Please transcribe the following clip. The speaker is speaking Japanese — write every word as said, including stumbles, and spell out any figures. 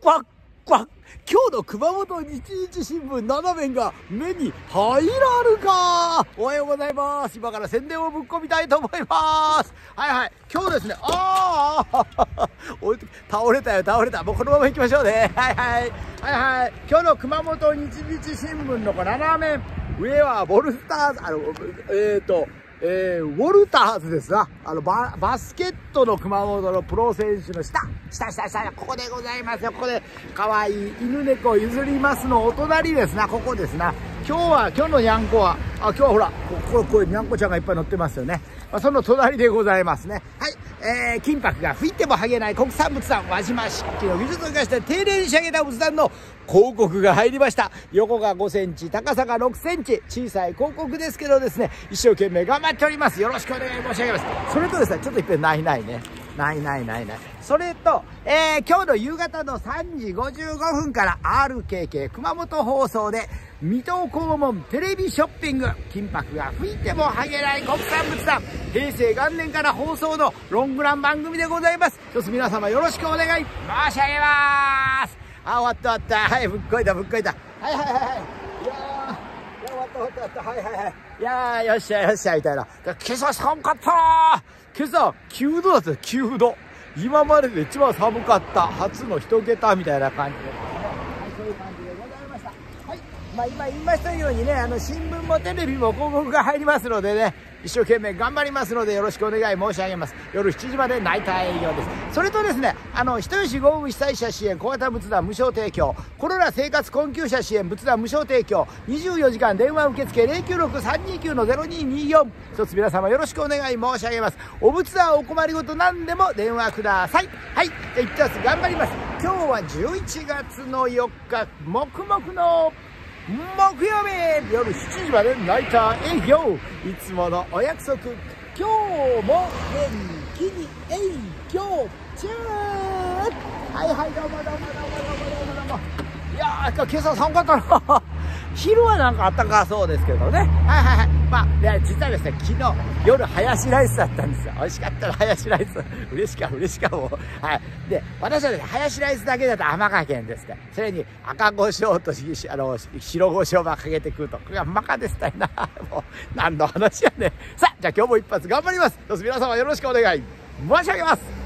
バッバッ。今日の熊本日日新聞なな面が目に入らるか。おはようございます。今から宣伝をぶっ込みたいと思います。はいはい。今日ですね、ああ倒れたよ、倒れた。もうこのまま行きましょうね。はいはい。はいはい。今日の熊本日日新聞のこのなな面、上はボルスターズ、あの、えっと、えー、ウォルターズですな。あの、バ、バスケットの熊本のプロ選手の下、下、下、下、ここでございますよ。ここで、可愛い犬猫譲りますのお隣ですな。ここですな。今日は、今日のにゃんこは、あ、今日はほら、ここ、こういうにゃんこちゃんがいっぱい乗ってますよね。まあ、その隣でございますね。はい。えー、金箔が吹いても剥げない国産仏壇、輪島漆器の技術を生かして丁寧に仕上げた仏壇の広告が入りました。横がごセンチ、高さがろくセンチ、小さい広告ですけどですね、一生懸命頑張っております。よろしくお願い申し上げます。それとですね、ちょっといっぺんないないね。ないないないない。それと、えー、今日の夕方のさんじごじゅうごふんから アールケーケー 熊本放送で、水戸黄門テレビショッピング、金箔が吹いても剥げない国産仏壇、平成元年から放送のロングラン番組でございます。一つ皆様よろしくお願い申し上げます。あ、終わった終わった。はい、ぶっこいたぶっこいた。はいはいはいはい。いやー、いや終わった終わった終わった。はいはいはい。いやー、よっしゃよっしゃみたいな。今朝寒かったー。今朝きゅうどだったよ、きゅうど。今までで一番寒かった。初の一桁みたいな感じですね。はい、そういう感じでございました。はい。まあ今言いましたようにね、あの、新聞もテレビも広告が入りますのでね、一生懸命頑張りますのでよろしくお願い申し上げます。夜しちじまでナイター営業です。それとですね、あの、人吉豪雨被災者支援小型仏壇無償提供、コロナ生活困窮者支援仏壇無償提供、にじゅうよじかん電話受付 ゼロきゅうろく さんにきゅう の ゼロにによん。一つ皆様よろしくお願い申し上げます。お仏壇お困りごと何でも電話ください。はい。じゃあ一つ頑張ります。今日はじゅういちがつのよっか、黙々の木曜日夜しちじまでナイター営業、いつものお約束、今日も元気に営業中。はいはい、どうもどうもどうもどうもどうもどうも。いやー、今朝寒かったな。昼はなんかあったかそうですけどね。はいはいはい。まあ、ね、実はですね、昨日夜ハヤシライスだったんですよ。美味しかったらハヤシライス。嬉しか嬉しかも。はい。で、私はね、ハヤシライスだけだと甘かけんですね。それに赤胡椒としあの白胡椒ばかけて食うと。これが甘かですたいな。もう、何の話やね。さあ、じゃあ今日も一発頑張ります。どうぞ皆様よろしくお願い申し上げます。